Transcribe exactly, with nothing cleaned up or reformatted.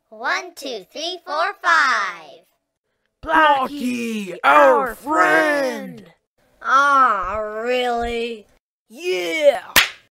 One, two, three, four, five. Blocky, our friend!